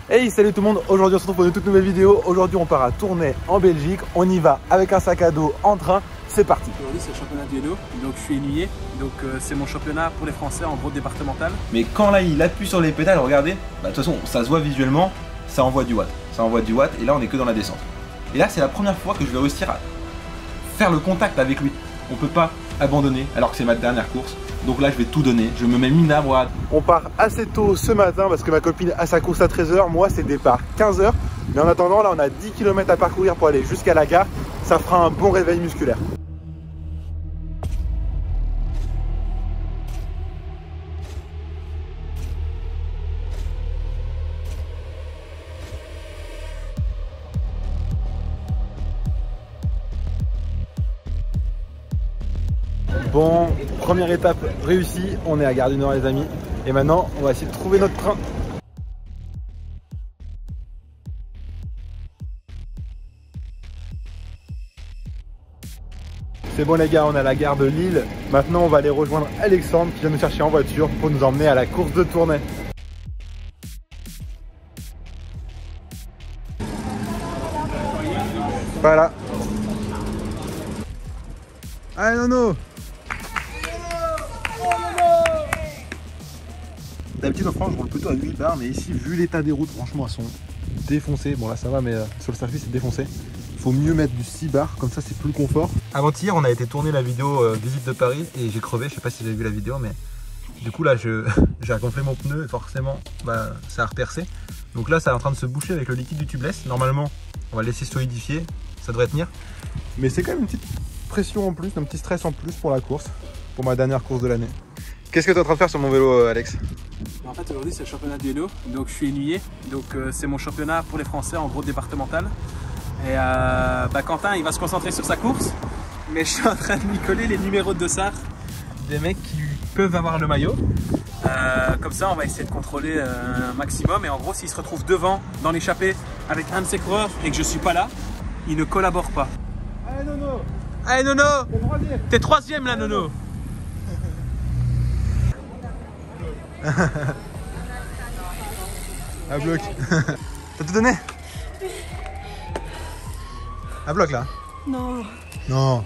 Hey, salut tout le monde, aujourd'hui on se retrouve pour une toute nouvelle vidéo. Aujourd'hui on part à Tournai en Belgique, on y va avec un sac à dos en train, c'est parti. Aujourd'hui c'est le championnat du Hello, donc je suis ailier, donc c'est mon championnat pour les Français en gros départemental. Mais quand là il appuie sur les pédales, regardez, de toute façon ça se voit visuellement, ça envoie du watt. Ça envoie du watt et là on est que dans la descente. Et là c'est la première fois que je vais réussir à faire le contact avec lui. On peut pas abandonner alors que c'est ma dernière course. Donc là je vais tout donner, je me mets minable. On part assez tôt ce matin parce que ma copine a sa course à 13 h, moi c'est départ 15 h. Mais en attendant là on a 10 km à parcourir pour aller jusqu'à la gare, ça fera un bon réveil musculaire. Bon, première étape réussie, on est à Gare du Nord les amis. Et maintenant, on va essayer de trouver notre train. C'est bon les gars, on est à la gare de Lille. Maintenant, on va aller rejoindre Alexandre qui vient nous chercher en voiture pour nous emmener à la course de Tournai. Voilà. Allez Nono. D'habitude en France je roule plutôt à 8 bars, mais ici vu l'état des routes franchement elles sont défoncées. Bon là ça va mais sur le circuit c'est défoncé. Faut mieux mettre du 6 bars, comme ça c'est plus confort. Avant-hier on a été tourner la vidéo visite de Paris et j'ai crevé, je sais pas si vous avez vu la vidéo mais du coup là j'ai gonflé mon pneu et forcément ça a repercé. Donc là ça est en train de se boucher avec le liquide du tubeless. Normalement on va le laisser solidifier, ça devrait tenir. Mais c'est quand même une petite pression en plus, un petit stress en plus pour la course, pour ma dernière course de l'année. Qu'est-ce que tu es en train de faire sur mon vélo Alex? En fait aujourd'hui c'est le championnat du Hello, donc je suis ailier, donc c'est mon championnat pour les Français en gros départemental. Et Quentin il va se concentrer sur sa course, mais je suis en train de lui coller les numéros de dossard des mecs qui peuvent avoir le maillot. Comme ça on va essayer de contrôler un maximum et en gros s'il se retrouve devant dans l'échappée avec un de ses coureurs et que je suis pas là, il ne collabore pas. Allez Nono. Allez Nono, t'es troisième là Nono. À bloc. T'as tout donné? À bloc là? Non. Non.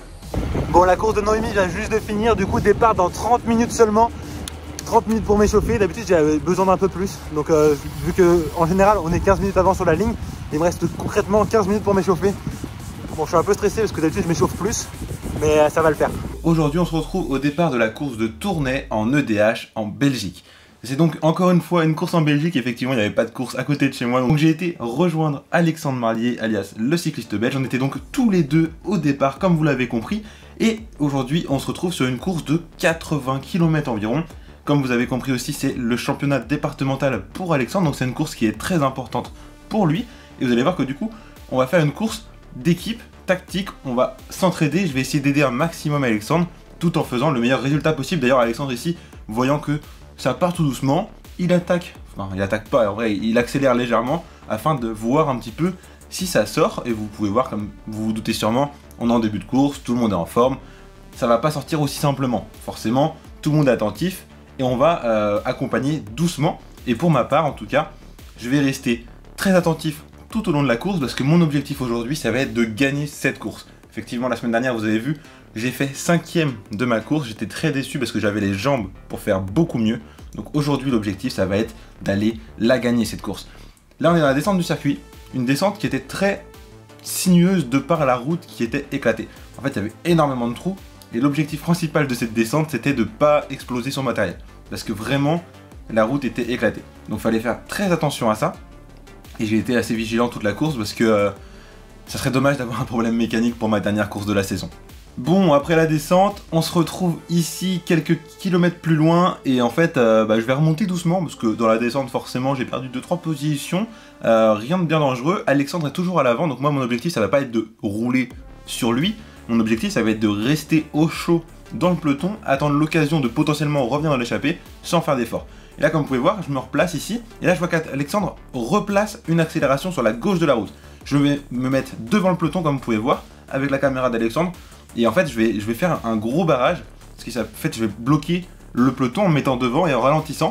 Bon, la course de Noémie vient juste de finir. Du coup, départ dans 30 minutes seulement. 30 minutes pour m'échauffer. D'habitude, j'avais besoin d'un peu plus. Donc, vu que en général, on est 15 minutes avant sur la ligne, il me reste concrètement 15 minutes pour m'échauffer. Bon, je suis un peu stressé parce que d'habitude, je m'échauffe plus. Mais ça va le faire. Aujourd'hui on se retrouve au départ de la course de Tournai en EDH en Belgique. C'est donc encore une fois une course en Belgique, effectivement il n'y avait pas de course à côté de chez moi. Donc j'ai été rejoindre Alexandre Marlier alias le cycliste belge. On était donc tous les deux au départ comme vous l'avez compris. Et aujourd'hui on se retrouve sur une course de 80 km environ. Comme vous avez compris aussi c'est le championnat départemental pour Alexandre. Donc c'est une course qui est très importante pour lui. Et vous allez voir que du coup on va faire une course d'équipe tactique, on va s'entraider, je vais essayer d'aider un maximum Alexandre tout en faisant le meilleur résultat possible. D'ailleurs Alexandre ici, voyant que ça part tout doucement, il attaque, enfin il attaque pas en vrai, il accélère légèrement afin de voir un petit peu si ça sort. Et vous pouvez voir, comme vous vous doutez sûrement, on est en début de course, tout le monde est en forme, ça va pas sortir aussi simplement. Forcément, tout le monde est attentif et on va accompagner doucement. Et pour ma part en tout cas, je vais rester très attentif tout au long de la course parce que mon objectif aujourd'hui ça va être de gagner cette course. Effectivement la semaine dernière vous avez vu, j'ai fait 5e de ma course, j'étais très déçu parce que j'avais les jambes pour faire beaucoup mieux. Donc aujourd'hui l'objectif ça va être d'aller la gagner cette course. Là on est dans la descente du circuit, une descente qui était très sinueuse de par la route qui était éclatée. En fait il y avait énormément de trous et l'objectif principal de cette descente c'était de ne pas exploser son matériel. Parce que vraiment la route était éclatée. Donc il fallait faire très attention à ça. Et j'ai été assez vigilant toute la course parce que ça serait dommage d'avoir un problème mécanique pour ma dernière course de la saison. Bon, après la descente, on se retrouve ici quelques kilomètres plus loin et en fait je vais remonter doucement parce que dans la descente forcément j'ai perdu 2-3 positions, rien de bien dangereux. Alexandre est toujours à l'avant, donc moi mon objectif ça va pas être de rouler sur lui, mon objectif ça va être de rester au chaud dans le peloton, attendre l'occasion de potentiellement revenir dans l'échappée sans faire d'effort. Et là comme vous pouvez voir, je me replace ici, et là je vois qu'Alexandre replace une accélération sur la gauche de la route. Je vais me mettre devant le peloton comme vous pouvez voir, avec la caméra d'Alexandre, et en fait je vais faire un gros barrage, parce que ça fait je vais bloquer le peloton en me mettant devant et en ralentissant,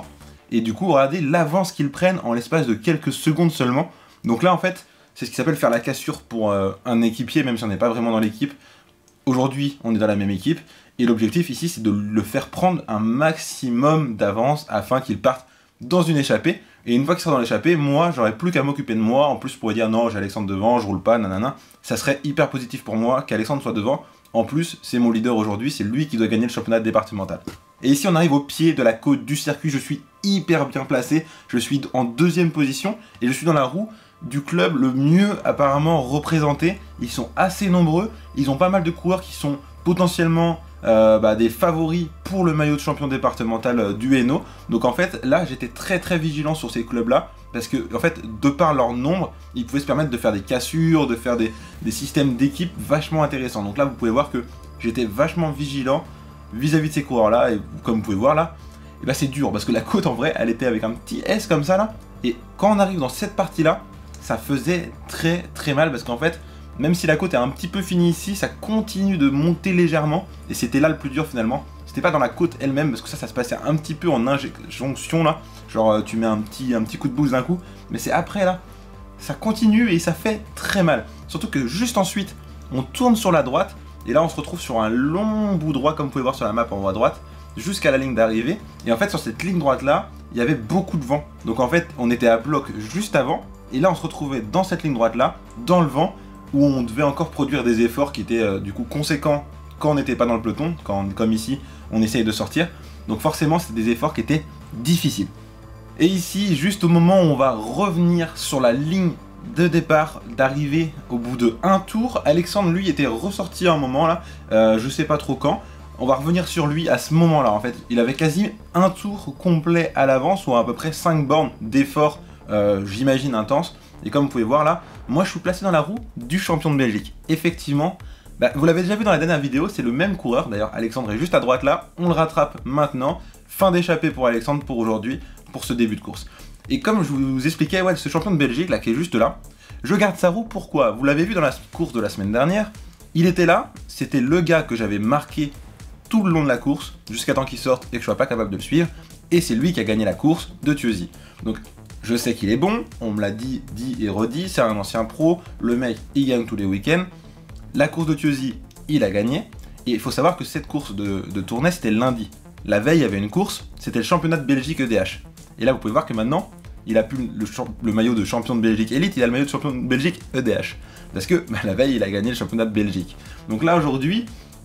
Et du coup, regardez l'avance qu'ils prennent en l'espace de quelques secondes seulement. Donc là, en fait, c'est ce qui s'appelle faire la cassure pour un équipier, même si on n'est pas vraiment dans l'équipe. Aujourd'hui, on est dans la même équipe. Et l'objectif ici, c'est de le faire prendre un maximum d'avance afin qu'il parte dans une échappée. Et une fois qu'il sera dans l'échappée, moi, j'aurais plus qu'à m'occuper de moi. En plus, je pourrais dire non, j'ai Alexandre devant, je roule pas, nanana. Ça serait hyper positif pour moi qu'Alexandre soit devant. En plus, c'est mon leader aujourd'hui, c'est lui qui doit gagner le championnat départemental. Et ici, on arrive au pied de la côte du circuit. Je suis hyper bien placé. Je suis en 2e position et je suis dans la roue du club le mieux apparemment représenté. Ils sont assez nombreux. Ils ont pas mal de coureurs qui sont potentiellement des favoris pour le maillot de champion départemental du Hainaut. Donc en fait là j'étais très vigilant sur ces clubs là parce que en fait de par leur nombre ils pouvaient se permettre de faire des cassures, de faire des systèmes d'équipe vachement intéressants. Donc là vous pouvez voir que j'étais vachement vigilant vis-à-vis de ces coureurs là et comme vous pouvez voir là, et bah c'est dur parce que la côte en vrai elle était avec un petit S comme ça là et quand on arrive dans cette partie là ça faisait très mal parce qu'en fait même si la côte est un petit peu finie ici, ça continue de monter légèrement. Et c'était là le plus dur finalement. C'était pas dans la côte elle-même, parce que ça se passait un petit peu en injonction là. Genre tu mets un petit coup de boost d'un coup. Mais c'est après là, ça continue et ça fait très mal. Surtout que juste ensuite, on tourne sur la droite. Et là on se retrouve sur un long bout droit, comme vous pouvez voir sur la map en haut à droite, jusqu'à la ligne d'arrivée. Et en fait sur cette ligne droite là, il y avait beaucoup de vent. Donc en fait on était à bloc juste avant. Et là on se retrouvait dans cette ligne droite là, dans le vent, où on devait encore produire des efforts qui étaient du coup conséquents quand on n'était pas dans le peloton, comme ici on essaye de sortir. Donc forcément c'est des efforts qui étaient difficiles. Et ici, juste au moment où on va revenir sur la ligne de départ, d'arrivée au bout de un tour, Alexandre lui était ressorti à un moment là, je sais pas trop quand. On va revenir sur lui à ce moment là en fait. Il avait quasi un tour complet à l'avance ou à peu près 5 bornes d'efforts j'imagine intenses. Et comme vous pouvez voir là, moi je suis placé dans la roue du champion de Belgique. Effectivement, vous l'avez déjà vu dans la dernière vidéo, c'est le même coureur. D'ailleurs, Alexandre est juste à droite là, on le rattrape maintenant. Fin d'échappée pour Alexandre pour aujourd'hui, pour ce début de course. Et comme je vous expliquais, ouais, ce champion de Belgique là qui est juste là, je garde sa roue, pourquoi? Vous l'avez vu dans la course de la semaine dernière, il était là, c'était le gars que j'avais marqué tout le long de la course, jusqu'à temps qu'il sorte et que je sois pas capable de le suivre. Et c'est lui qui a gagné la course de Thieuzy. Donc je sais qu'il est bon, on me l'a dit et redit, c'est un ancien pro, le mec il gagne tous les week-ends. La course de Thieuzy, il a gagné, et il faut savoir que cette course de Tournai c'était lundi. La veille il y avait une course, c'était le championnat de Belgique EDH. Et là vous pouvez voir que maintenant, il a plus le maillot de champion de Belgique élite, il a le maillot de champion de Belgique EDH. Parce que la veille il a gagné le championnat de Belgique. Donc là aujourd'hui,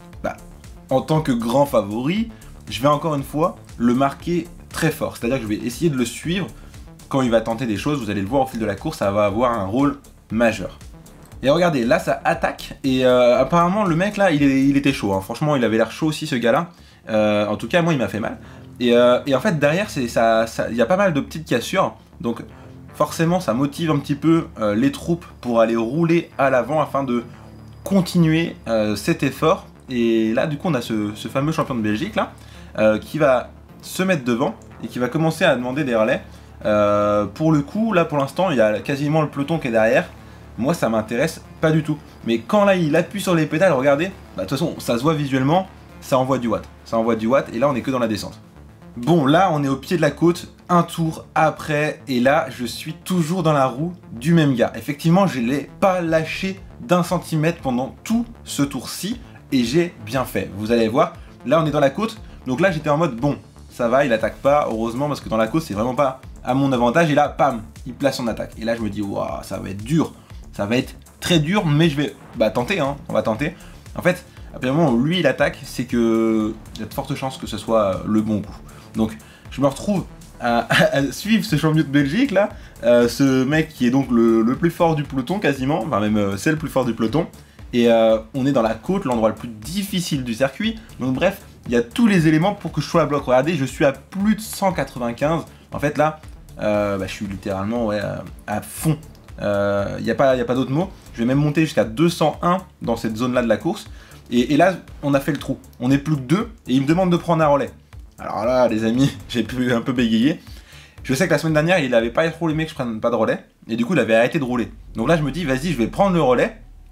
en tant que grand favori, je vais encore une fois le marquer très fort. C'est-à-dire que je vais essayer de le suivre. Quand il va tenter des choses, vous allez le voir au fil de la course, ça va avoir un rôle majeur. Et regardez, là ça attaque, et apparemment le mec là, il était chaud, hein. Franchement il avait l'air chaud aussi ce gars là, en tout cas moi il m'a fait mal. Et en fait derrière, il y a pas mal de petites cassures, donc forcément ça motive un petit peu les troupes pour aller rouler à l'avant afin de continuer cet effort. Et là du coup on a ce fameux champion de Belgique là, qui va se mettre devant, et qui va commencer à demander des relais. Pour le coup, là pour l'instant, il y a quasiment le peloton qui est derrière. Moi, ça m'intéresse pas du tout. Mais quand là, il appuie sur les pédales, regardez, de toute façon, ça se voit visuellement, ça envoie du watt. Ça envoie du watt, et là, on est que dans la descente. Bon, là, on est au pied de la côte, un tour après, et là, je suis toujours dans la roue du même gars. Effectivement, je ne l'ai pas lâché d'1 centimètre pendant tout ce tour-ci, et j'ai bien fait. Vous allez voir, là, on est dans la côte, donc là, j'étais en mode, bon, ça va, il attaque pas, heureusement, parce que dans la côte, c'est vraiment pas à mon avantage, et là, pam, il place son attaque. Et là, je me dis, waouh, ça va être dur, ça va être très dur, mais je vais tenter, hein, on va tenter. En fait, à partir du moment où lui, il attaque, c'est que il y a de fortes chances que ce soit le bon coup. Donc, je me retrouve à suivre ce champion de Belgique, là, ce mec qui est donc le plus fort du peloton, quasiment, enfin même, c'est le plus fort du peloton. Et on est dans la côte, l'endroit le plus difficile du circuit, donc bref, il y a tous les éléments pour que je sois à bloc. Regardez, je suis à plus de 195. En fait, là, je suis littéralement à fond. Il n'y a pas d'autre mot. Je vais même monter jusqu'à 201 dans cette zone-là de la course. Et là, on a fait le trou. On n'est plus que 2 et il me demande de prendre un relais. Alors là, les amis, j'ai pu un peu bégayer. Je sais que la semaine dernière, il n'avait pas trop aimé que je prenne pas de relais. Et du coup, il avait arrêté de rouler. Donc là, je me dis, vas-y, je vais prendre le relais.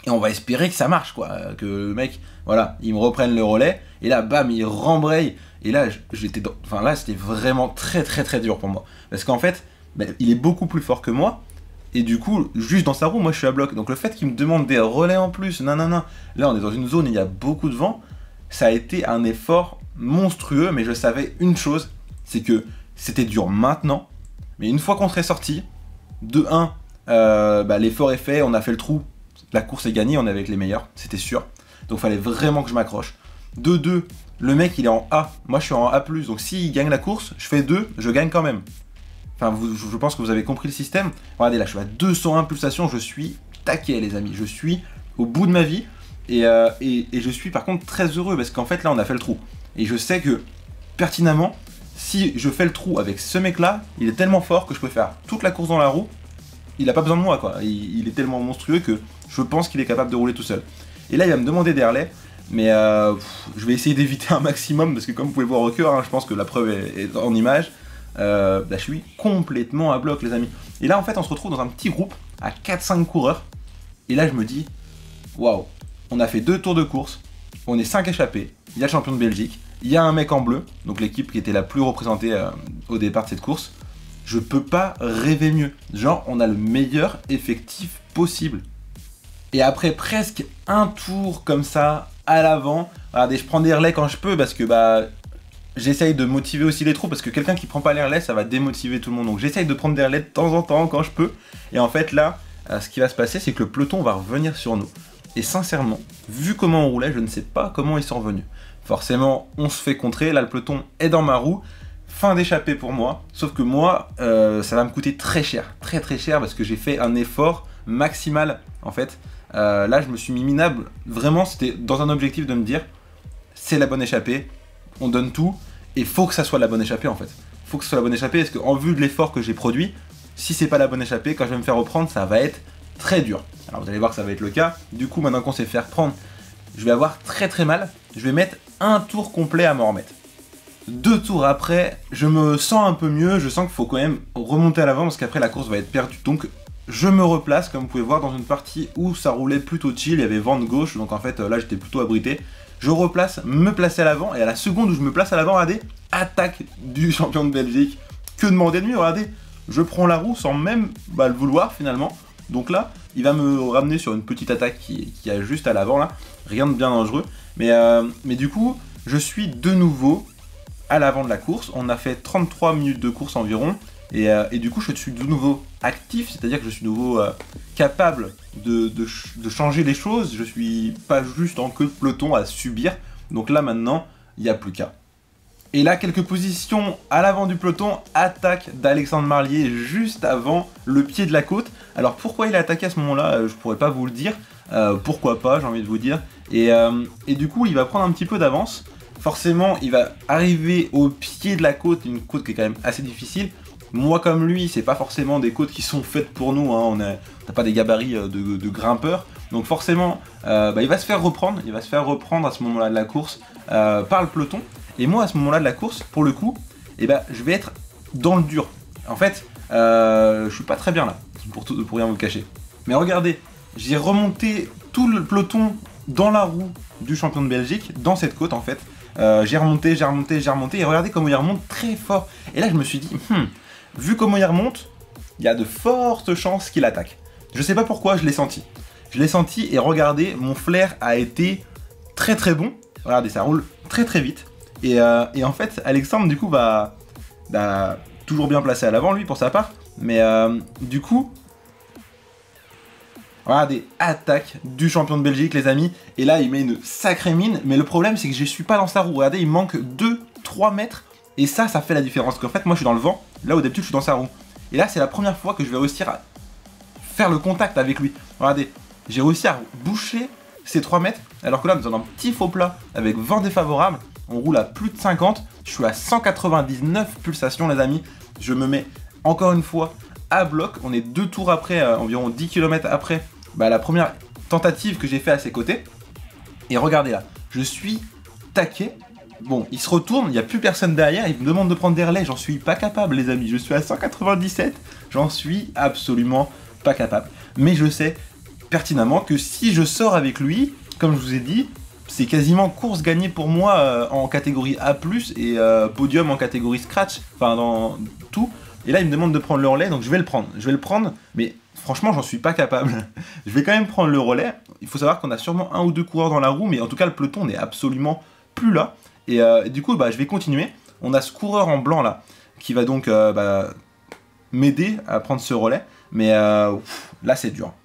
Et on va espérer que ça marche, quoi. Que le mec, voilà, il me reprenne le relais. Et là, bam, il rembraye. Et là, j'étais enfin là, c'était vraiment très dur pour moi. Parce qu'en fait, il est beaucoup plus fort que moi. Et du coup, juste dans sa roue, moi je suis à bloc. Donc le fait qu'il me demande des relais en plus, non. Là, on est dans une zone où il y a beaucoup de vent. Ça a été un effort monstrueux. Mais je savais une chose, c'est que c'était dur maintenant. Mais une fois qu'on serait sorti, de 1, l'effort est fait, on a fait le trou. La course est gagnée, on est avec les meilleurs, c'était sûr. Donc il fallait vraiment que je m'accroche. De 2, le mec il est en A, moi je suis en A+, donc s'il gagne la course, je fais 2, je gagne quand même. Enfin, je pense que vous avez compris le système. Regardez là, je suis à 201 pulsations, je suis taquet les amis, je suis au bout de ma vie. Et je suis par contre très heureux parce qu'en fait là on a fait le trou. Et je sais que pertinemment, si je fais le trou avec ce mec là, il est tellement fort que je peux faire toute la course dans la roue. Il a pas besoin de moi quoi, il est tellement monstrueux que je pense qu'il est capable de rouler tout seul. Et là il va me demander des relais, mais je vais essayer d'éviter un maximum parce que comme vous pouvez voir au cœur, je pense que la preuve est en image. Je suis complètement à bloc les amis. Et là en fait on se retrouve dans un petit groupe à 4-5 coureurs. Et là je me dis, waouh, on a fait 2 tours de course, on est 5 échappés, il y a le champion de Belgique, il y a un mec en bleu, donc l'équipe qui était la plus représentée au départ de cette course. Je peux pas rêver mieux. Genre, on a le meilleur effectif possible. Et après presque un tour comme ça, à l'avant, regardez, je prends des relais quand je peux parce que j'essaye de motiver aussi les troupes parce que quelqu'un qui prend pas les relais, ça va démotiver tout le monde. Donc j'essaye de prendre des relais de temps en temps quand je peux. Et en fait là, ce qui va se passer, c'est que le peloton va revenir sur nous. Et sincèrement, vu comment on roulait, je ne sais pas comment ils sont revenus. Forcément, on se fait contrer. Là, le peloton est dans ma roue. Fin d'échappée pour moi, sauf que moi, ça va me coûter très cher parce que j'ai fait un effort maximal en fait. Là, je me suis mis minable, vraiment, c'était dans un objectif de me dire, c'est la bonne échappée, on donne tout, et faut que ça soit la bonne échappée en fait. Faut que ce soit la bonne échappée, parce qu'en vue de l'effort que j'ai produit, si c'est pas la bonne échappée, quand je vais me faire reprendre, ça va être très dur. Alors vous allez voir que ça va être le cas, du coup, maintenant qu'on s'est fait reprendre, je vais avoir très mal, je vais mettre un tour complet à m'en remettre. 2 tours après, je me sens un peu mieux, je sens qu'il faut quand même remonter à l'avant parce qu'après la course va être perdue. Donc je me replace, comme vous pouvez voir, dans une partie où ça roulait plutôt chill, il y avait vent de gauche, donc en fait là j'étais plutôt abrité. Je replace, me placer à l'avant, et à la seconde où je me place à l'avant, regardez, attaque du champion de Belgique. Que demander de mieux, regardez, je prends la roue sans même le vouloir finalement. Donc là, il va me ramener sur une petite attaque qui a juste à l'avant là, rien de bien dangereux. Mais du coup, je suis de nouveau à l'avant de la course. On a fait 33 minutes de course environ. Et du coup, je suis de nouveau actif, c'est-à-dire que je suis de nouveau capable de changer les choses. Je suis pas juste en queue de peloton à subir. Donc là, maintenant, il n'y a plus qu'à. Et là, quelques positions à l'avant du peloton. Attaque d'Alexandre Marlier juste avant le pied de la côte. Alors, pourquoi il a attaqué à ce moment-là, je pourrais pas vous le dire. Pourquoi pas, j'ai envie de vous dire. Et du coup, il va prendre un petit peu d'avance. Forcément, il va arriver au pied de la côte, une côte qui est quand même assez difficile. Moi comme lui, c'est pas forcément des côtes qui sont faites pour nous, hein. On n'a pas des gabarits de grimpeurs. Donc forcément, il va se faire reprendre, à ce moment-là de la course par le peloton. Et moi à ce moment-là de la course, pour le coup, je vais être dans le dur. En fait, je suis pas très bien là, pour rien vous cacher. Mais regardez, j'ai remonté tout le peloton dans la roue du champion de Belgique, dans cette côte en fait. J'ai remonté, et regardez comment il remonte très fort. Et là je me suis dit, vu comment il remonte, il y a de fortes chances qu'il attaque. Je sais pas pourquoi, je l'ai senti. Et regardez, mon flair a été très bon. Regardez, ça roule très vite. Et en fait, Alexandre du coup va toujours bien placé à l'avant lui pour sa part. Mais du coup, regardez, attaque du champion de Belgique les amis. Et là il met une sacrée mine. Mais le problème c'est que je suis pas dans sa roue. Regardez, il manque 2-3 mètres. Et ça fait la différence. Parce qu'en fait moi je suis dans le vent. Là où d'habitude je suis dans sa roue. Et là c'est la première fois que je vais réussir à faire le contact avec lui. Regardez, j'ai réussi à boucher ces 3 mètres. Alors que là nous avons un petit faux plat avec vent défavorable. On roule à plus de 50. Je suis à 199 pulsations les amis. Je me mets encore une fois à bloc. On est 2 tours après, environ 10 km après la première tentative que j'ai fait à ses côtés. Et regardez là, je suis taqué. Bon, il se retourne, il n'y a plus personne derrière, il me demande de prendre des relais, j'en suis pas capable les amis, je suis à 197, j'en suis absolument pas capable. Mais je sais pertinemment que si je sors avec lui, comme je vous ai dit, c'est quasiment course gagnée pour moi en catégorie A+, et podium en catégorie scratch, enfin dans tout. Et là, il me demande de prendre le relais, donc je vais le prendre, mais franchement, j'en suis pas capable. Je vais quand même prendre le relais. Il faut savoir qu'on a sûrement 1 ou 2 coureurs dans la roue, mais en tout cas, le peloton n'est absolument plus là. Et du coup, je vais continuer. On a ce coureur en blanc là, qui va donc m'aider à prendre ce relais, mais là, c'est dur.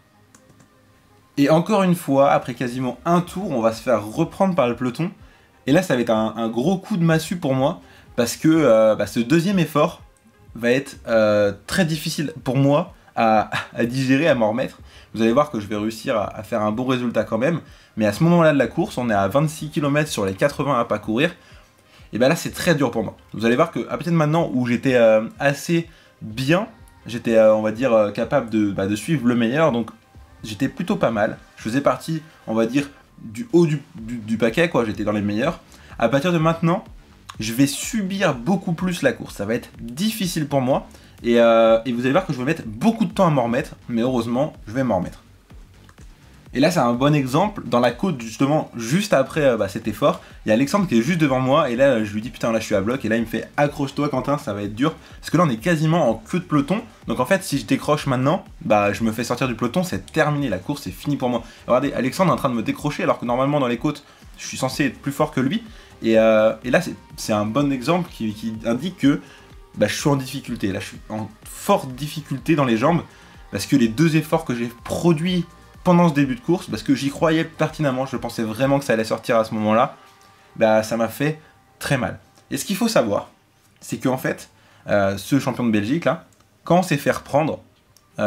Et encore une fois, après quasiment un tour, on va se faire reprendre par le peloton. Et là, ça va être un gros coup de massue pour moi, parce que ce deuxième effort va être très difficile pour moi à digérer, à m'en remettre. Vous allez voir que je vais réussir à faire un bon résultat quand même. Mais à ce moment-là de la course, on est à 26 km sur les 80 à parcourir. Et là, c'est très dur pour moi. Vous allez voir qu'à partir de maintenant où j'étais assez bien, j'étais, on va dire, capable de suivre le meilleur. Donc, j'étais plutôt pas mal. Je faisais partie, on va dire, du haut du paquet, quoi. J'étais dans les meilleurs. À partir de maintenant, je vais subir beaucoup plus la course. Ça va être difficile pour moi. Et vous allez voir que je vais mettre beaucoup de temps à m'en remettre. Mais heureusement, je vais m'en remettre. Et là, c'est un bon exemple. Dans la côte, justement, juste après cet effort, il y a Alexandre qui est juste devant moi. Et là, je lui dis, putain, là, je suis à bloc. Et là, il me fait, accroche-toi, Quentin, ça va être dur. Parce que là, on est quasiment en queue de peloton. Donc, en fait, si je décroche maintenant, je me fais sortir du peloton. C'est terminé. La course, c'est fini pour moi. Regardez, Alexandre est en train de me décrocher. Alors que normalement, dans les côtes, je suis censé être plus fort que lui. Et là, c'est un bon exemple qui indique que je suis en difficulté. Là, je suis en forte difficulté dans les jambes. Parce que les 2 efforts que j'ai produits pendant ce début de course, parce que j'y croyais pertinemment, je pensais vraiment que ça allait sortir à ce moment-là, ça m'a fait très mal. Et ce qu'il faut savoir, c'est qu'en fait, ce champion de Belgique, là, quand on s'est fait reprendre, il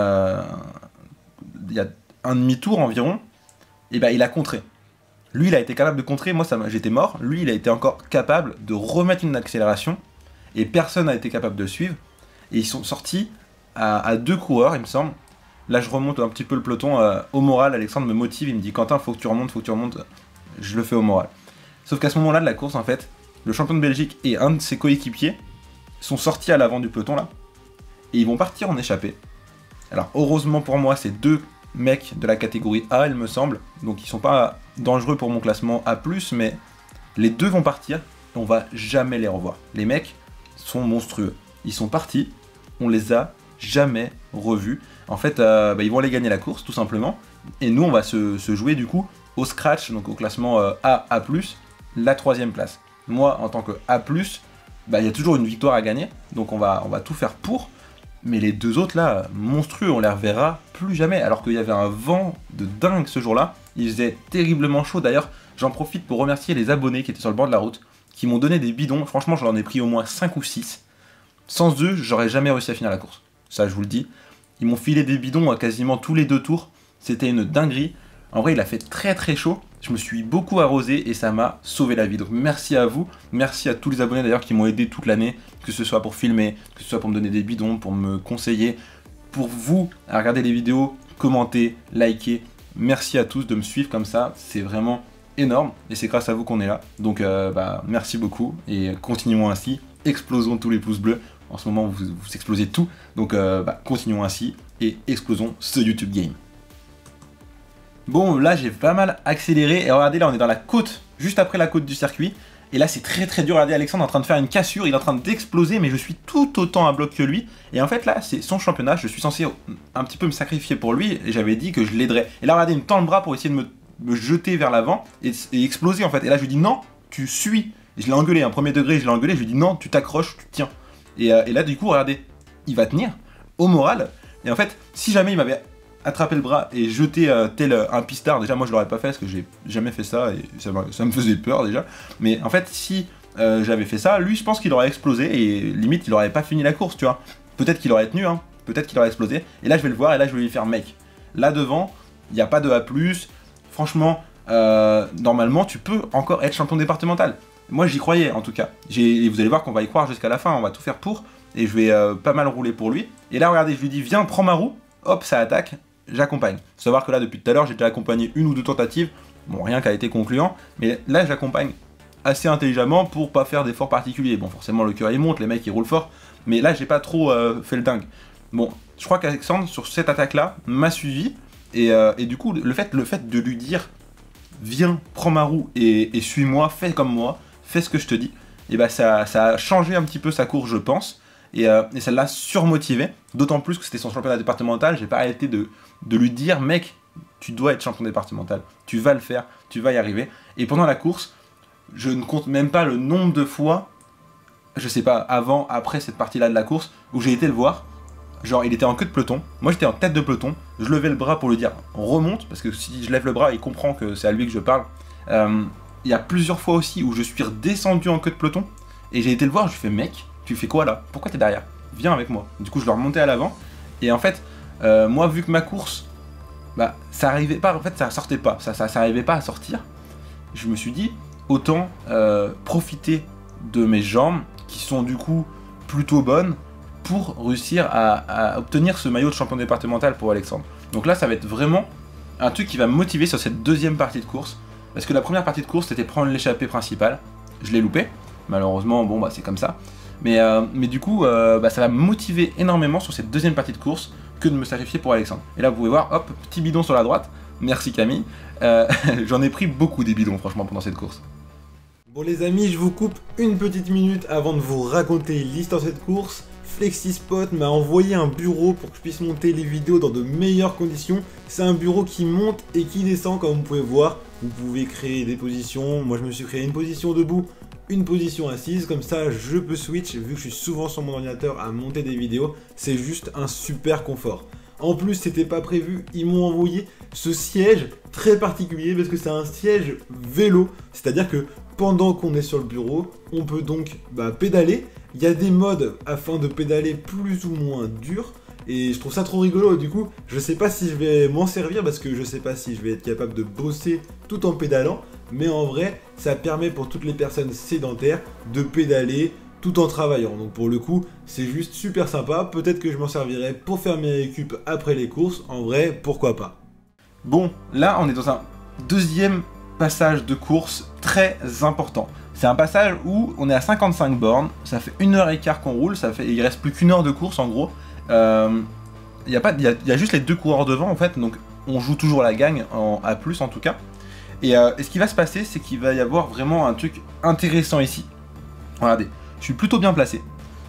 y a un demi-tour environ, et il a contré. Lui, il a été capable de contrer, moi j'étais mort, lui, il a été encore capable de remettre une accélération, et personne n'a été capable de le suivre, et ils sont sortis à 2 coureurs, il me semble. Là, je remonte un petit peu le peloton au moral. Alexandre me motive, il me dit, Quentin, faut que tu remontes. Je le fais au moral. Sauf qu'à ce moment-là de la course, en fait, le champion de Belgique et un de ses coéquipiers sont sortis à l'avant du peloton, là, et ils vont partir en échappée. Alors, heureusement pour moi, c'est 2 mecs de la catégorie A, il me semble, donc ils sont pas dangereux pour mon classement A+, mais les 2 vont partir, et on va jamais les revoir. Les mecs sont monstrueux. Ils sont partis, on les a jamais revus. En fait, ils vont aller gagner la course, tout simplement. Et nous, on va se jouer, du coup, au scratch, donc au classement A+, la 3e place. Moi, en tant que A+, il y a toujours une victoire à gagner. Donc, on va tout faire pour. Mais les 2 autres, là, monstrueux, on les reverra plus jamais. Alors qu'il y avait un vent de dingue ce jour-là. Il faisait terriblement chaud. D'ailleurs, j'en profite pour remercier les abonnés qui étaient sur le bord de la route, qui m'ont donné des bidons. Franchement, j'en ai pris au moins 5 ou 6. Sans eux, j'aurais jamais réussi à finir la course. Ça, je vous le dis. Ils m'ont filé des bidons à quasiment tous les 2 tours. C'était une dinguerie. En vrai, il a fait très très chaud. Je me suis beaucoup arrosé et ça m'a sauvé la vie. Donc merci à vous. Merci à tous les abonnés d'ailleurs qui m'ont aidé toute l'année. Que ce soit pour filmer, que ce soit pour me donner des bidons, pour me conseiller. Pour vous, à regarder les vidéos, commenter, liker. Merci à tous de me suivre comme ça. C'est vraiment énorme. Et c'est grâce à vous qu'on est là. Donc merci beaucoup. Et continuons ainsi. Explosons tous les pouces bleus. En ce moment, vous explosez tout. Donc, continuons ainsi et explosons ce YouTube Game. Bon, là, j'ai pas mal accéléré. Et regardez, là, on est dans la côte, juste après la côte du circuit. Et là, c'est très très dur. Regardez, Alexandre est en train de faire une cassure. Il est en train d'exploser, mais je suis tout autant à bloc que lui. Et en fait, là, c'est son championnat. Je suis censé un petit peu me sacrifier pour lui. Et j'avais dit que je l'aiderais. Et là, regardez, il me tend le bras pour essayer de me jeter vers l'avant et exploser, en fait. Et là, je lui dis non, tu suis. Et je l'ai engueulé, un premier degré, je l'ai engueulé. Je lui dis non, tu t'accroches, tu tiens. Et là, du coup, regardez, il va tenir au moral. Et en fait, si jamais il m'avait attrapé le bras et jeté tel un pistard, déjà, moi, je l'aurais pas fait parce que j'ai jamais fait ça et ça me faisait peur déjà. Mais en fait, si j'avais fait ça, lui, je pense qu'il aurait explosé et limite, il aurait pas fini la course, tu vois. Peut-être qu'il aurait tenu, hein. Peut-être qu'il aurait explosé. Et là, je vais le voir et là, je vais lui faire mec. Là devant, il n'y a pas de A+. Franchement, normalement, tu peux encore être champion départemental. Moi, j'y croyais, en tout cas. Et vous allez voir qu'on va y croire jusqu'à la fin. On va tout faire pour. Et je vais pas mal rouler pour lui. Et là, regardez, je lui dis, viens, prends ma roue. Hop, ça attaque. J'accompagne. Faut savoir que là, depuis tout à l'heure, j'ai déjà accompagné 1 ou 2 tentatives. Bon, rien qui a été concluant. Mais là, j'accompagne assez intelligemment pour pas faire d'efforts particuliers. Bon, forcément, le cœur, il monte. Les mecs, ils roulent fort. Mais là, j'ai pas trop fait le dingue. Bon, je crois qu'Alexandre, sur cette attaque-là, m'a suivi. Et du coup, le fait de lui dire viens, prends ma roue et suis-moi, fais comme moi, fais ce que je te dis, et bah ça a changé un petit peu sa course, je pense, et ça l'a surmotivé, d'autant plus que c'était son championnat départemental. J'ai pas arrêté de lui dire mec, tu dois être champion départemental, tu vas le faire, tu vas y arriver. Et pendant la course, je ne compte même pas le nombre de fois, je sais pas, avant, après cette partie-là de la course, où j'ai été le voir. Genre, il était en queue de peloton, moi j'étais en tête de peloton, je levais le bras pour lui dire remonte, parce que si je lève le bras, il comprend que c'est à lui que je parle. Il y a plusieurs fois aussi où je suis redescendu en queue de peloton, et j'ai été le voir, je lui fais mec, tu fais quoi là? Pourquoi t'es derrière? Viens avec moi. Du coup, je le remontais à l'avant, et en fait, moi, vu que ma course, bah, ça arrivait pas, en fait, ça sortait pas, ça arrivait pas à sortir, je me suis dit, autant profiter de mes jambes, qui sont du coup plutôt bonnes, pour réussir à obtenir ce maillot de champion départemental pour Alexandre. Donc là, ça va être vraiment un truc qui va me motiver sur cette deuxième partie de course, parce que la première partie de course, c'était prendre l'échappée principale. Je l'ai loupé, malheureusement, bon bah c'est comme ça. Mais du coup, ça va me motiver énormément sur cette deuxième partie de course que de me sacrifier pour Alexandre. Et là, vous pouvez voir, hop, petit bidon sur la droite. Merci Camille. J'en ai pris beaucoup des bidons, franchement, pendant cette course. Bon les amis, je vous coupe une petite minute avant de vous raconter l'histoire de cette course. FlexiSpot m'a envoyé un bureau pour que je puisse monter les vidéos dans de meilleures conditions. C'est un bureau qui monte et qui descend, comme vous pouvez voir. Vous pouvez créer des positions. Moi je me suis créé une position debout, une position assise. Comme ça je peux switch, vu que je suis souvent sur mon ordinateur à monter des vidéos. C'est juste un super confort. En plus, c'était pas prévu, ils m'ont envoyé ce siège très particulier parce que c'est un siège vélo. C'est-à-dire que pendant qu'on est sur le bureau, on peut donc pédaler. Il y a des modes afin de pédaler plus ou moins dur. Et je trouve ça trop rigolo. Du coup, je sais pas si je vais m'en servir parce que je sais pas si je vais être capable de bosser tout en pédalant. Mais en vrai, ça permet pour toutes les personnes sédentaires de pédaler tout en travaillant. Donc pour le coup, c'est juste super sympa. Peut-être que je m'en servirai pour faire mes récup après les courses. En vrai, pourquoi pas. Bon, là on est dans un deuxième passage de course très important. C'est un passage où on est à 55 bornes, ça fait 1h15 qu'on roule, il reste plus qu'une heure de course en gros. Il y a juste les deux coureurs devant en fait, donc on joue toujours la gagne en A+, en tout cas. Et ce qui va se passer, c'est qu'il va y avoir vraiment un truc intéressant ici. Regardez, je suis plutôt bien placé.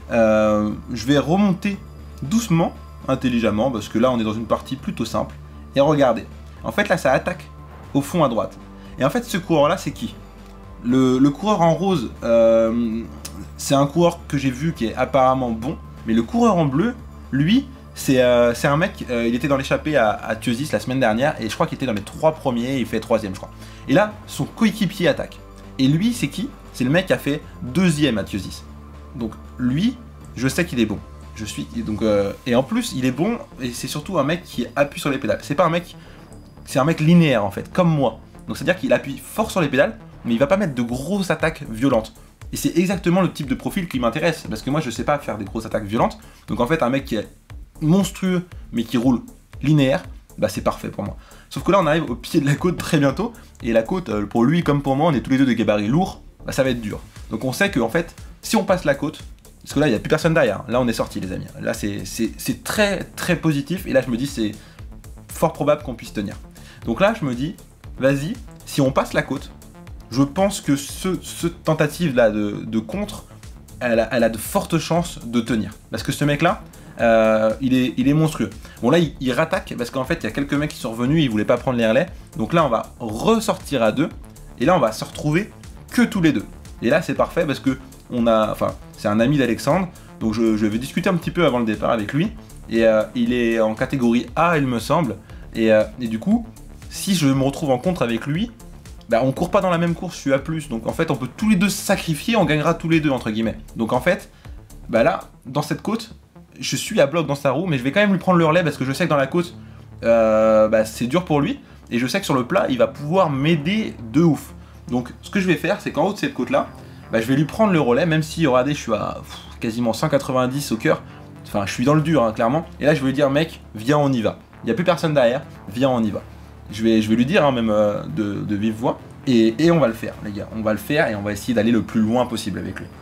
Je vais remonter doucement, intelligemment, parce que là on est dans une partie plutôt simple. Et regardez, en fait là ça attaque au fond à droite. Et en fait ce coureur là c'est qui? Le coureur en rose, c'est un coureur que j'ai vu qui est apparemment bon. Mais le coureur en bleu, lui, c'est un mec, il était dans l'échappée à Thieusis la semaine dernière. Et je crois qu'il était dans les 3 premiers, il fait 3ème je crois. Et là, son coéquipier attaque. Et lui, c'est qui? C'est le mec qui a fait 2ème à Thieusis. Donc lui, je sais qu'il est bon. Et en plus, il est bon, et c'est surtout un mec qui appuie sur les pédales. C'est pas un mec, c'est un mec linéaire en fait, comme moi. Donc c'est-à-dire qu'il appuie fort sur les pédales, mais il va pas mettre de grosses attaques violentes. Et c'est exactement le type de profil qui m'intéresse, parce que moi je sais pas faire des grosses attaques violentes. Donc en fait un mec qui est monstrueux, mais qui roule linéaire, bah c'est parfait pour moi. Sauf que là on arrive au pied de la côte très bientôt, et la côte, pour lui comme pour moi, on est tous les deux de gabarit lourd, bah ça va être dur. Donc on sait que en fait, si on passe la côte, parce que là il n'y a plus personne derrière, là on est sorti les amis. Là c'est très très positif, et là je me dis c'est fort probable qu'on puisse tenir. Donc là je me dis, vas-y, si on passe la côte, je pense que cette tentative-là de contre, elle a de fortes chances de tenir. Parce que ce mec-là, il est monstrueux. Bon là, il rattaque, parce qu'en fait, il y a quelques mecs qui sont revenus, ils voulaient pas prendre les relais. Donc là, on va ressortir à 2, et là, on va se retrouver que tous les deux. Et là, c'est parfait, parce que c'est un ami d'Alexandre, donc je vais discuter un petit peu avant le départ avec lui. Et il est en catégorie A, il me semble. Et du coup, si je me retrouve en contre avec lui, bah on court pas dans la même course, je suis A+, donc en fait on peut tous les deux se sacrifier, on gagnera tous les deux entre guillemets. Donc en fait, bah là, dans cette côte, je suis à bloc dans sa roue, mais je vais quand même lui prendre le relais parce que je sais que dans la côte, c'est dur pour lui, et je sais que sur le plat, il va pouvoir m'aider de ouf. Donc ce que je vais faire, c'est qu'en haut de cette côte là, bah, je vais lui prendre le relais, même si, regardez, je suis à quasiment 190 au cœur, enfin je suis dans le dur hein, clairement, et là je vais lui dire mec, viens on y va. Il n'y a plus personne derrière, viens on y va. Je vais lui dire hein, même de vive voix, et on va le faire les gars, on va le faire et on va essayer d'aller le plus loin possible avec lui.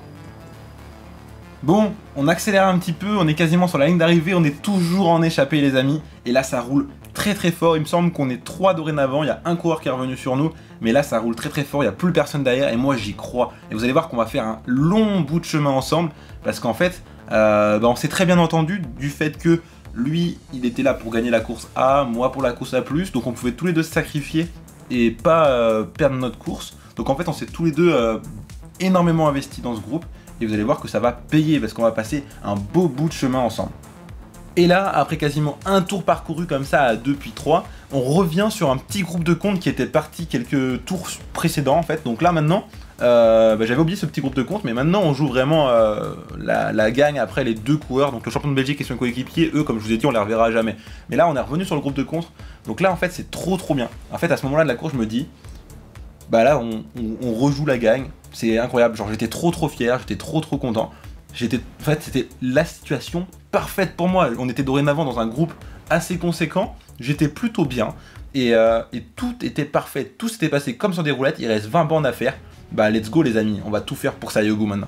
Bon, on accélère un petit peu, on est quasiment sur la ligne d'arrivée, on est toujours en échappée les amis, et là ça roule très très fort. Il me semble qu'on est 3 dorénavant, il y a un coureur qui est revenu sur nous, mais là ça roule très très fort, il n'y a plus personne derrière et moi j'y crois. Et vous allez voir qu'on va faire un long bout de chemin ensemble, parce qu'en fait, on s'est très bien entendu du fait que lui, il était là pour gagner la course A, moi pour la course A+, donc on pouvait tous les deux se sacrifier et pas perdre notre course. Donc en fait, on s'est tous les deux énormément investis dans ce groupe, et vous allez voir que ça va payer, parce qu'on va passer un beau bout de chemin ensemble. Et là, après quasiment un tour parcouru comme ça à 2 puis 3, on revient sur un petit groupe de comptes qui était parti quelques tours précédents en fait. Donc là maintenant, j'avais oublié ce petit groupe de comptes, mais maintenant on joue vraiment la gagne après les 2 coureurs. Donc le champion de Belgique et son coéquipier, eux comme je vous ai dit, on les reverra jamais. Mais là on est revenu sur le groupe de comptes. Donc là en fait c'est trop bien. En fait à ce moment-là de la course je me dis, bah là on rejoue la gagne. C'est incroyable, genre j'étais trop fier, j'étais trop content. En fait, c'était la situation parfaite pour moi. On était dorénavant dans un groupe assez conséquent. J'étais plutôt bien. Et tout était parfait. Tout s'était passé comme sur des roulettes. Il reste 20 bornes à faire. Bah, let's go, les amis. On va tout faire pour Sayogo maintenant.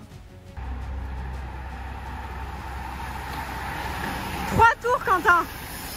3 tours, Quentin.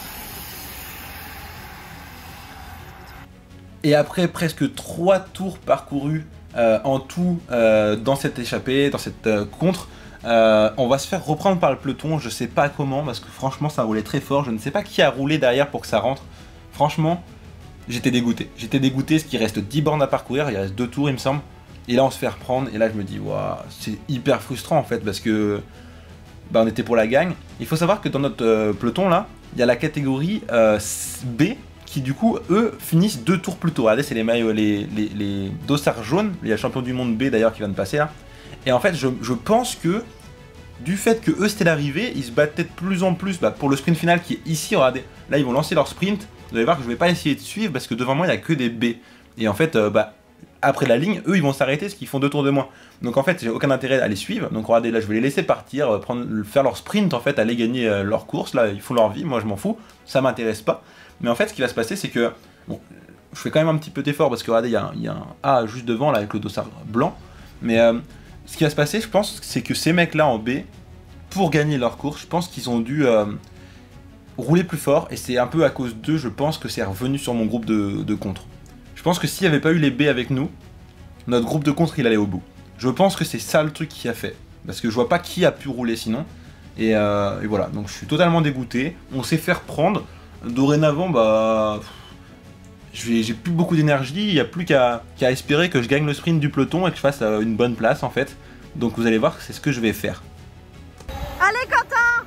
Et après presque 3 tours parcourus en tout dans cette échappée, dans cette contre, on va se faire reprendre par le peloton, je sais pas comment, parce que franchement ça roulait très fort, je ne sais pas qui a roulé derrière pour que ça rentre. Franchement, j'étais dégoûté, parce qu'il reste 10 bornes à parcourir, il reste 2 tours il me semble, et là on se fait reprendre, et là je me dis, waouh, c'est hyper frustrant en fait, parce que on était pour la gagne. Il faut savoir que dans notre peloton là, il y a la catégorie B, qui du coup, eux, finissent 2 tours plus tôt. Regardez, c'est les maillots, les dossards jaunes, il y a le champion du monde B d'ailleurs qui vient de passer là. Et en fait, je pense que du fait que eux c'était l'arrivée, ils se battaient de plus en plus pour le sprint final qui est ici. Regardez, là ils vont lancer leur sprint. Vous allez voir que je vais pas essayer de suivre parce que devant moi il n'y a que des B. Et en fait, après la ligne, eux ils vont s'arrêter parce qu'ils font 2 tours de moins. Donc en fait, j'ai aucun intérêt à les suivre. Donc regardez, là je vais les laisser partir, faire leur sprint en fait, aller gagner leur course. Là ils font leur vie, moi je m'en fous, ça m'intéresse pas. Mais en fait, ce qui va se passer, c'est que bon, je fais quand même un petit peu d'effort parce que regardez, il y a un A juste devant là avec le dossard blanc. Mais ce qui va se passer, je pense, c'est que ces mecs-là en B, pour gagner leur course, je pense qu'ils ont dû rouler plus fort. Et c'est un peu à cause d'eux, je pense que c'est revenu sur mon groupe de contre. Je pense que s'il n'y avait pas eu les B avec nous, notre groupe de contre, il allait au bout. Je pense que c'est ça le truc qui a fait. Parce que je vois pas qui a pu rouler sinon. Et voilà, donc je suis totalement dégoûté. On s'est fait reprendre. Dorénavant, j'ai plus beaucoup d'énergie, il n'y a plus qu'à espérer que je gagne le sprint du peloton et que je fasse une bonne place en fait. Donc vous allez voir que c'est ce que je vais faire. Allez, Quentin.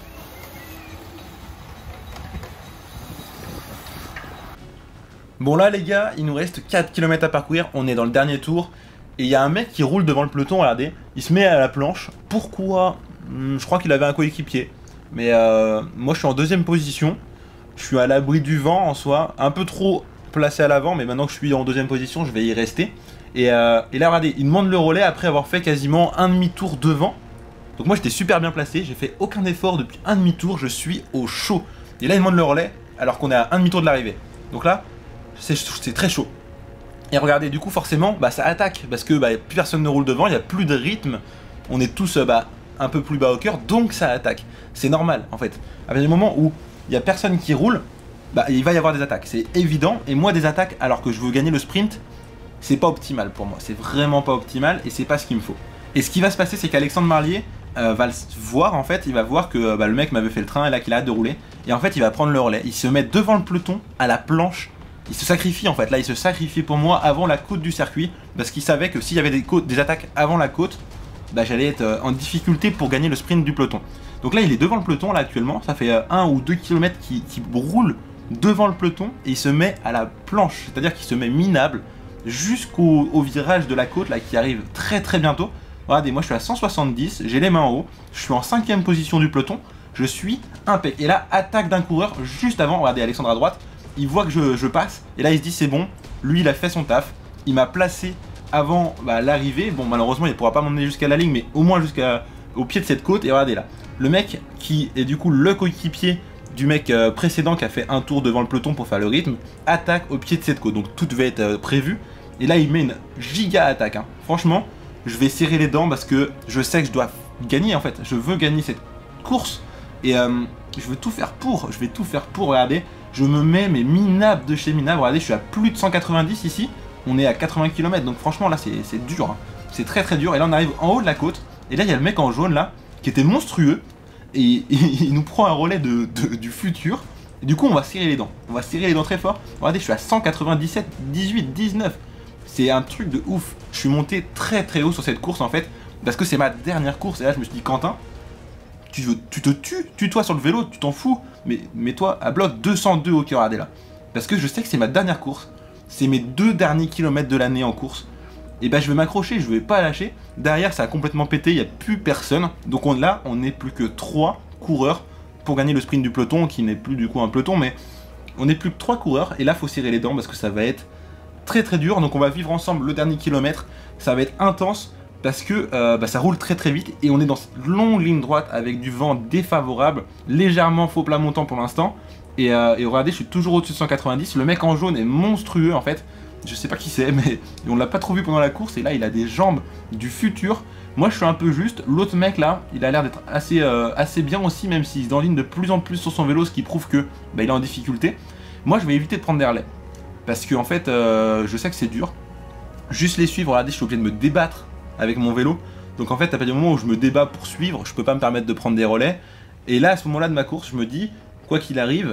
Bon là les gars, il nous reste 4 km à parcourir, on est dans le dernier tour. Et il y a un mec qui roule devant le peloton, regardez, il se met à la planche. Pourquoi? Je crois qu'il avait un coéquipier. Mais moi je suis en 2ème position. Je suis à l'abri du vent en soi, un peu trop placé à l'avant, mais maintenant que je suis en 2ème position, je vais y rester. Et là, regardez, il demande le relais après avoir fait quasiment un demi-tour devant. Donc moi, j'étais super bien placé, j'ai fait aucun effort depuis un demi-tour, je suis au chaud. Et là, il demande le relais alors qu'on est à un demi-tour de l'arrivée. Donc là, c'est très chaud. Et regardez, du coup, forcément, ça attaque, parce que plus personne ne roule devant, il n'y a plus de rythme. On est tous un peu plus bas au cœur, donc ça attaque. C'est normal, en fait. À partir du moment où il n'y a personne qui roule, il va y avoir des attaques, c'est évident. Et moi des attaques alors que je veux gagner le sprint, c'est pas optimal pour moi, c'est vraiment pas optimal et c'est pas ce qu'il me faut. Et ce qui va se passer, c'est qu'Alexandre Marlier va le voir en fait, il va voir que le mec m'avait fait le train et là qu'il a hâte de rouler. Et en fait il va prendre le relais, il se met devant le peloton à la planche, il se sacrifie en fait, là il se sacrifie pour moi avant la côte du circuit, parce qu'il savait que s'il y avait des attaques avant la côte, j'allais être en difficulté pour gagner le sprint du peloton. Donc là il est devant le peloton là actuellement, ça fait 1 ou 2 km qui roule devant le peloton et il se met à la planche, c'est-à-dire qu'il se met minable jusqu'au virage de la côte là qui arrive très bientôt. Regardez, moi je suis à 170, j'ai les mains en haut, je suis en 5ème position du peloton, je suis impec. Et là, attaque d'un coureur juste avant, regardez Alexandre à droite, il voit que je passe et là il se dit c'est bon, lui il a fait son taf, il m'a placé avant l'arrivée. Bon malheureusement il ne pourra pas m'emmener jusqu'à la ligne mais au moins jusqu'au pied de cette côte. Et regardez là, le mec qui est du coup le coéquipier du mec précédent qui a fait un tour devant le peloton pour faire le rythme, attaque au pied de cette côte, donc tout devait être prévu. Et là il met une giga attaque, hein. Franchement je vais serrer les dents parce que je sais que je dois gagner en fait, je veux gagner cette course et je veux tout faire pour, regardez, Je me mets mais minable de chez minable. Regardez, je suis à plus de 190 ici. On est à 80 km, donc franchement là c'est dur. Hein. C'est très très dur. Et là on arrive en haut de la côte. Et là il y a le mec en jaune là, qui était monstrueux. Et il nous prend un relais du futur. Et du coup on va serrer les dents. On va serrer les dents très fort. Regardez, je suis à 197, 18, 19. C'est un truc de ouf. Je suis monté très très haut sur cette course en fait. Parce que c'est ma dernière course. Et là je me suis dit, Quentin, tu te tues. Tue-toi sur le vélo, tu t'en fous. Mais mets-toi à bloc 202 au cœur, là. Parce que je sais que c'est ma dernière course. C'est mes 2 derniers kilomètres de l'année en course. Et ben je vais m'accrocher, je vais pas lâcher. Derrière ça a complètement pété, il n'y a plus personne. Donc là on n'est plus que 3 coureurs pour gagner le sprint du peloton, qui n'est plus du coup un peloton, mais on n'est plus que 3 coureurs. Et là faut serrer les dents parce que ça va être très très dur. Donc on va vivre ensemble le dernier kilomètre. Ça va être intense parce que ça roule très très vite. Et on est dans cette longue ligne droite avec du vent défavorable, légèrement faux plat montant pour l'instant. Et regardez, je suis toujours au-dessus de 190. Le mec en jaune est monstrueux en fait. Je sais pas qui c'est, mais on l'a pas trop vu pendant la course. Et là, il a des jambes du futur. Moi, je suis un peu juste. L'autre mec là, il a l'air d'être assez bien aussi, même s'il s'enligne de plus en plus sur son vélo, ce qui prouve que il est en difficulté. Moi, je vais éviter de prendre des relais. Parce que en fait, je sais que c'est dur. Juste les suivre, regardez, je suis obligé de me débattre avec mon vélo. Donc en fait, à partir du moment où je me débat pour suivre, je peux pas me permettre de prendre des relais. Et là, à ce moment-là de ma course, je me dis, quoi qu'il arrive,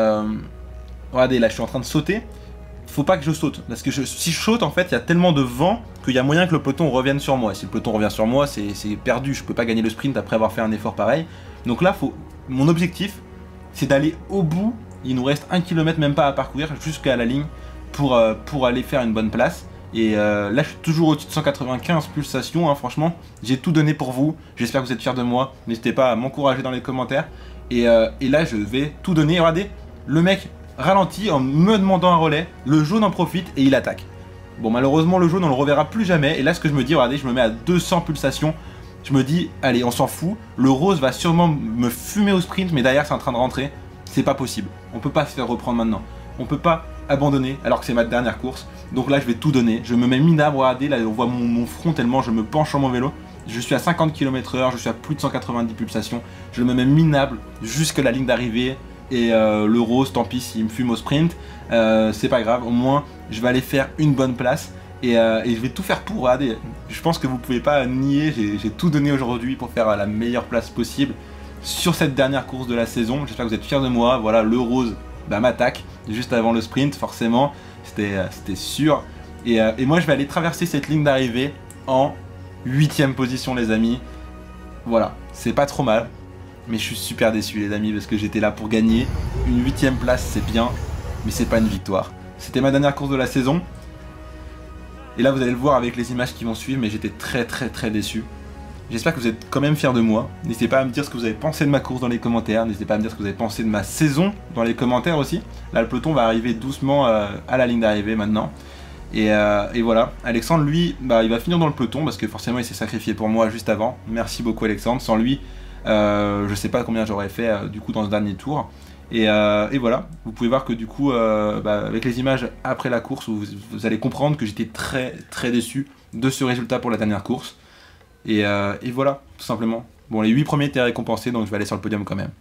regardez, là je suis en train de sauter, faut pas que je saute, parce que si je saute en fait il y a tellement de vent qu'il y a moyen que le peloton revienne sur moi. Si le peloton revient sur moi, c'est perdu, je peux pas gagner le sprint après avoir fait un effort pareil. Donc là mon objectif c'est d'aller au bout. Il nous reste 1 km même pas à parcourir jusqu'à la ligne pour aller faire une bonne place. Et là je suis toujours au-dessus de 195 pulsations, hein, franchement j'ai tout donné pour vous, j'espère que vous êtes fiers de moi, n'hésitez pas à m'encourager dans les commentaires. Et là je vais tout donner. Regardez, le mec ralentit en me demandant un relais, le jaune en profite et il attaque. Bon, malheureusement le jaune on le reverra plus jamais. Et là ce que je me dis, regardez, je me mets à 200 pulsations. Je me dis, allez, on s'en fout, le rose va sûrement me fumer au sprint, mais derrière c'est en train de rentrer. C'est pas possible, on peut pas se faire reprendre maintenant. On peut pas abandonner alors que c'est ma dernière course. Donc là je vais tout donner, je me mets minable, regardez, là on voit mon front tellement je me penche sur mon vélo. Je suis à 50 km/h, je suis à plus de 190 pulsations. Je me mets minable jusqu'à la ligne d'arrivée. Et le rose, tant pis s'il me fume au sprint, c'est pas grave, au moins je vais aller faire une bonne place. Et je vais tout faire pour, regardez, je pense que vous pouvez pas nier, j'ai tout donné aujourd'hui pour faire la meilleure place possible sur cette dernière course de la saison. J'espère que vous êtes fiers de moi. Voilà, le rose m'attaque juste avant le sprint, forcément, c'était sûr. Et moi je vais aller traverser cette ligne d'arrivée en 8ème position, les amis. Voilà, c'est pas trop mal. Mais je suis super déçu, les amis, parce que j'étais là pour gagner. Une 8ème place, c'est bien, mais c'est pas une victoire. C'était ma dernière course de la saison. Et là, vous allez le voir avec les images qui vont suivre, mais j'étais très très très déçu. J'espère que vous êtes quand même fiers de moi. N'hésitez pas à me dire ce que vous avez pensé de ma course dans les commentaires. N'hésitez pas à me dire ce que vous avez pensé de ma saison dans les commentaires aussi. Là, le peloton va arriver doucement à la ligne d'arrivée maintenant. Et voilà, Alexandre, lui, il va finir dans le peloton parce que forcément il s'est sacrifié pour moi juste avant. Merci beaucoup Alexandre, sans lui, je sais pas combien j'aurais fait du coup dans ce dernier tour. Et voilà, vous pouvez voir que du coup, avec les images après la course, vous allez comprendre que j'étais très très déçu de ce résultat pour la dernière course. Et voilà, tout simplement. Bon, les 8 premiers étaient récompensés, donc je vais aller sur le podium quand même.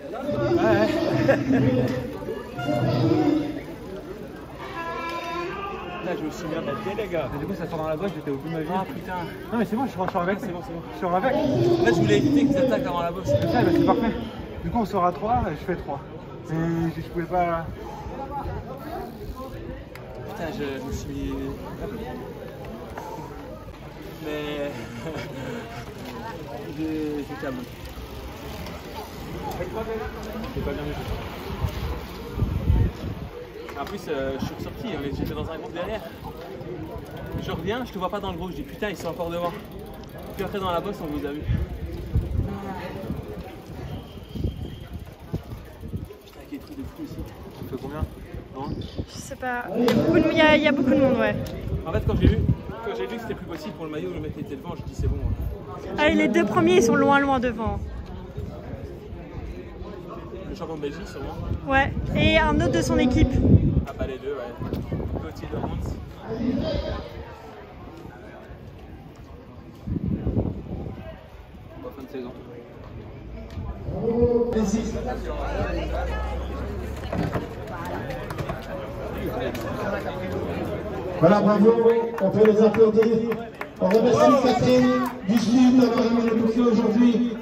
Là, je me souviens de la tête, les gars. Et du coup, ça sort dans la boîte, j'étais au bout de ma vie. Ah putain. Non, mais c'est bon, je sors avec. C'est bon, c'est bon. Je sors avec. Là, je voulais éviter qu'ils attaquent avant la boxe. C'est ça, c'est parfait. Du coup, on sort à 3 et je fais 3. Et je pouvais pas. Putain, je me suis mis. Mais. J'ai calme. C'est pas bien du tout. En plus, je suis ressorti, j'étais dans un groupe derrière. Je reviens, je te vois pas dans le groupe, je dis putain, ils sont encore devant. Puis après, dans la boxe, on vous a vu. Putain, quel truc de fou ici. Tu fais combien? Non. Je sais pas. Il y a beaucoup de monde, ouais. En fait, quand j'ai vu que c'était plus possible pour le maillot, le mec était devant, je dis c'est bon. Allez, les deux premiers, ils sont loin devant. Le champion de Belgique, sûrement. Ouais, et un autre de son équipe. Ah bah les deux, ouais. Gauthier de Hans. Bonne fin de saison. Voilà, bravo, on peut les applaudir. On remercie Catherine du Sud d'avoir amené le bouquet aujourd'hui.